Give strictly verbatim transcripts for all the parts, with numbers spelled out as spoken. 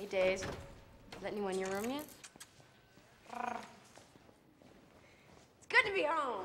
Days. Is that anyone in your room yet? It's good to be home.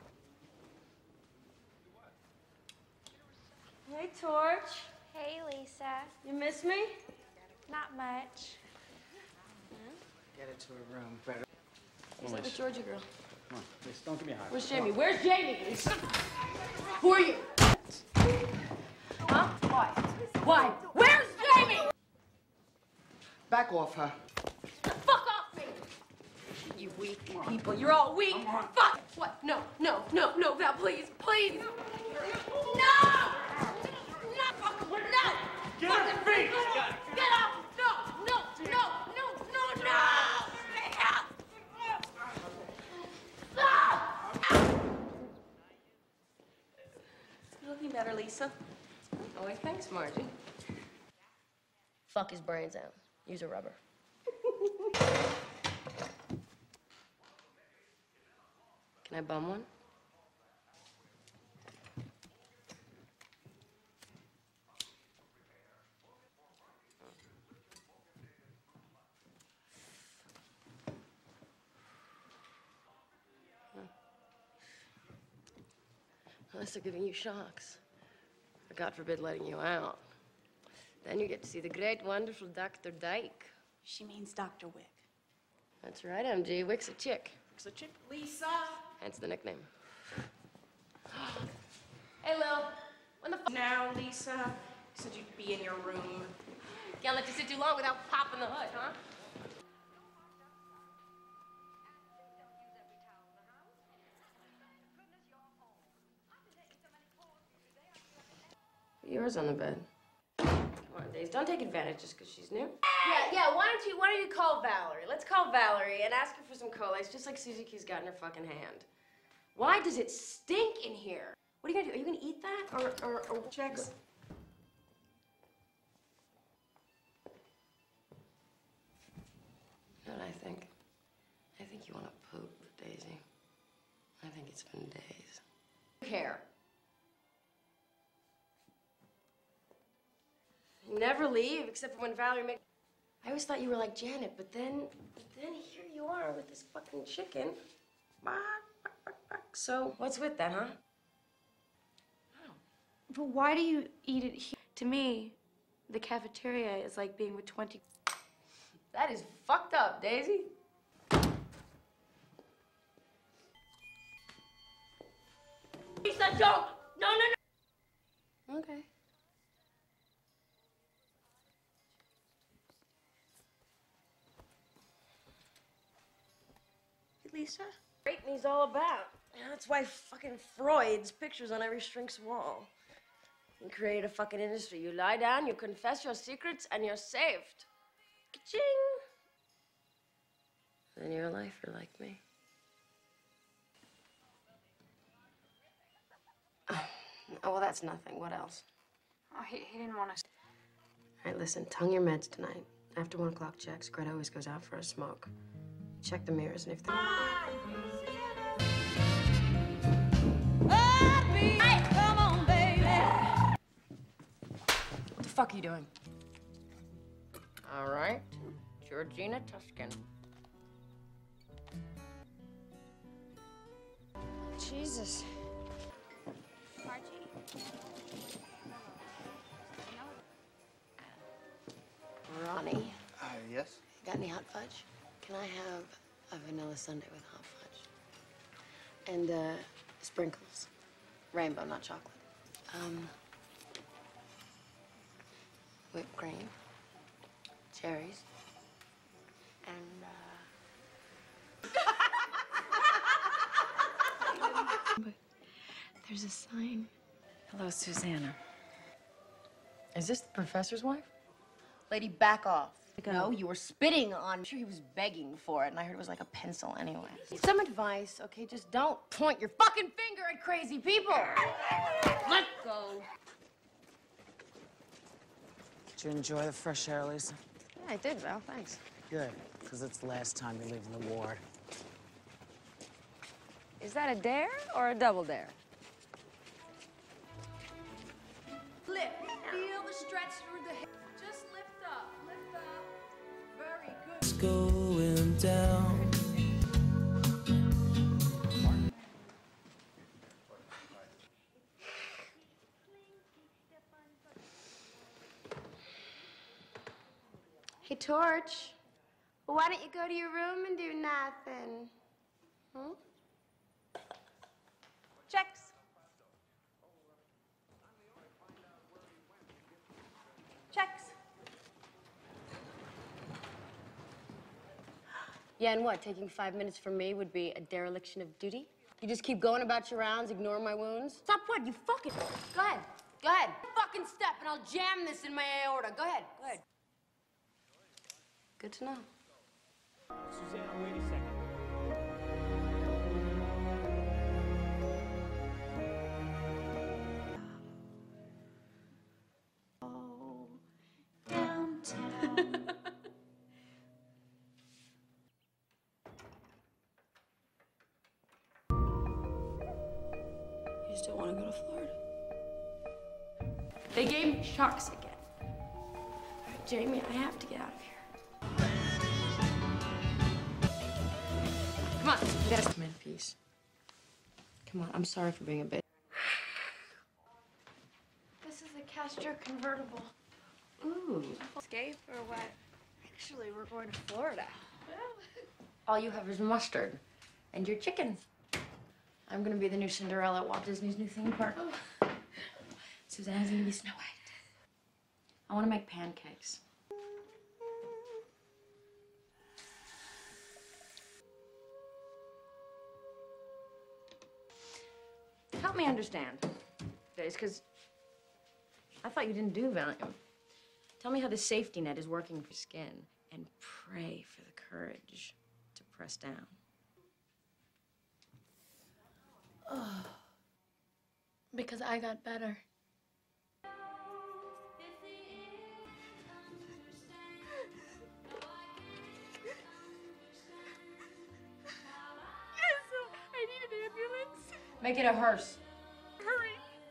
Hey, Torch. Hey, Lisa. You miss me? Not much. Get her to her room, better. Who's that the Georgia girl? Come on, please, don't give me a hard. Where's Jamie? Where's Jamie? Who are you? Huh? Why? Why? Where's Jamie? Back off her. Fuck off me! You weak people. You're all weak. Fuck! What? No, no, no, no, Val, please, please. No! No! Fuck! No! Get on your feet! Get off! No! No! No! No! No! No! Stop! Stop! You're looking better, Lisa. Oh, wait, thanks, Margie. Fuck his brains out. Use a rubber. Can I bum one? Unless they're giving you shocks. Or God forbid letting you out. Then you get to see the great, wonderful Doctor Dyke. She means Doctor Wick. That's right, M G. Wick's a chick. Wick's a chick. Lisa! Hence the nickname. Hey, Lil. When the f- Now, Lisa. You said you'd be in your room. Can't let you sit too long without popping the hood, huh? Yours on the bed. Come on, Days. Don't take advantage just because she's new. Yeah, yeah. Why don't you Why don't you call Valerie? Let's call Valerie and ask her for some colas, just like Susie Q's got in her fucking hand. Why does it stink in here? What are you gonna do? Are you gonna eat that or or, or Checks. You know what I think? I think you want to poop, Daisy. I think it's been days. Care. You never leave except for when Valerie makes. I always thought you were like Janet, but then, but then here you are with this fucking chicken. So what's with that, huh? But why do you eat it here? To me, the cafeteria is like being with twenty. That is fucked up, Daisy. Lisa, don't! No, no, no! Okay. Lisa? Greatney's all about. Yeah, that's why fucking Freud's pictures on every shrink's wall. You create a fucking industry. You lie down, you confess your secrets, and you're saved. Ka-ching! Then you're a lifer like me. Oh, well, that's nothing. What else? Oh, he, he didn't want to. All right, listen, tongue your meds tonight. After one o'clock checks, Greta always goes out for a smoke. Check the mirrors, and if they're... Hey, come on, baby. What the fuck are you doing? All right, Georgina Tuscan. Jesus. Margie? Ronnie, Uh, yes? got any hot fudge? Can I have a vanilla sundae with hot fudge? And, uh, sprinkles. Rainbow, not chocolate. Um, whipped cream, cherries, and, uh... But there's a sign. Hello, Susanna. Is this the professor's wife? Lady, back off. No, you were spitting on. I'm sure he was begging for it, and I heard it was like a pencil anyway. Some advice, okay? Just don't point your fucking finger at crazy people. Let go. Did you enjoy the fresh air, Lisa? Yeah, I did, Val. Thanks. Good, because it's the last time you're leaving the ward. Is that a dare or a double dare? Lift. Feel the stretch through the hip. Just lift up. Lift up. going down. Hey, Torch. Well, why don't you go to your room and do nothing? Hmm? Checks. Checks. Yeah, and what? Taking five minutes from me would be a dereliction of duty? You just keep going about your rounds, ignore my wounds? Stop what? You fucking... Go ahead. Go ahead. Fucking step, and I'll jam this in my aorta. Go ahead. Go ahead. Good to know. Susanna, wait a second. You still want to go to Florida? They gave me sharks again. All right, Jamie, I have to get out of here. Come on, you gotta come in peace. Come on, I'm sorry for being a bitch. This is a Castro convertible. Ooh. Escape or what? Actually, we're going to Florida. All you have is mustard and your chicken. I'm gonna be the new Cinderella at Walt Disney's new theme park. Oh. Susanna's gonna be Snow White. I wanna make pancakes. Help me understand, Days, because I thought you didn't do Valium. Tell me how the safety net is working for skin, and pray for the courage to press down. Oh. Because I got better. I need an ambulance. Make it a hearse. Hurry.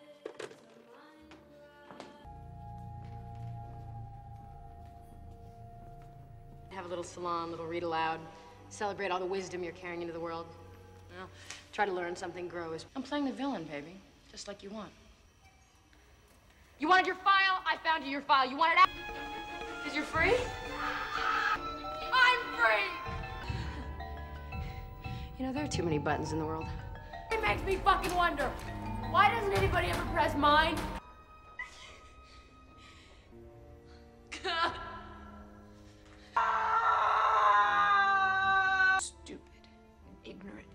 Have a little salon, little read aloud. Celebrate all the wisdom you're carrying into the world. You know, try to learn something, grow. I'm playing the villain, baby. Just like you want. You wanted your file? I found you your file. You want it out? Because you're free? I'm free! You know, there are too many buttons in the world. It makes me fucking wonder, why doesn't anybody ever press mine? Stupid and ignorant.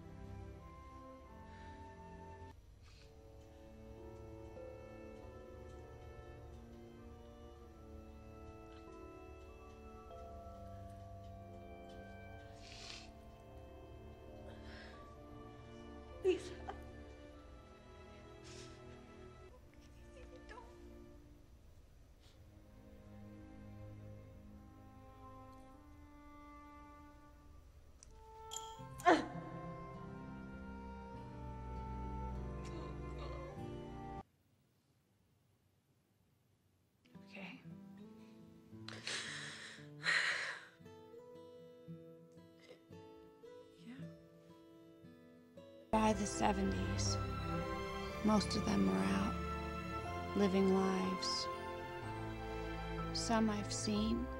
Lisa. Okay. By the seventies, most of them were out, living lives. Some I've seen,